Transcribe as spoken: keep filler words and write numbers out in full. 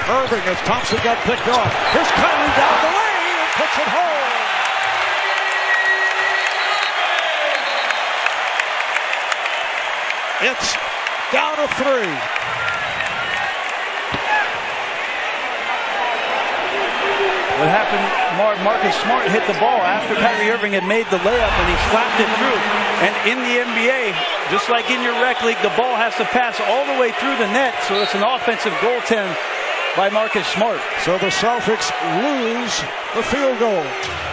Irving as Thompson got picked off. Here's Kyrie down the lane and puts it home. It's down to three. What happened, Mar- Marcus Smart hit the ball after Kyrie Irving had made the layup and he slapped it through. And in the N B A, just like in your rec league, the ball has to pass all the way through the net. So it's an offensive goaltend by Marcus Smart. So the Celtics lose the field goal.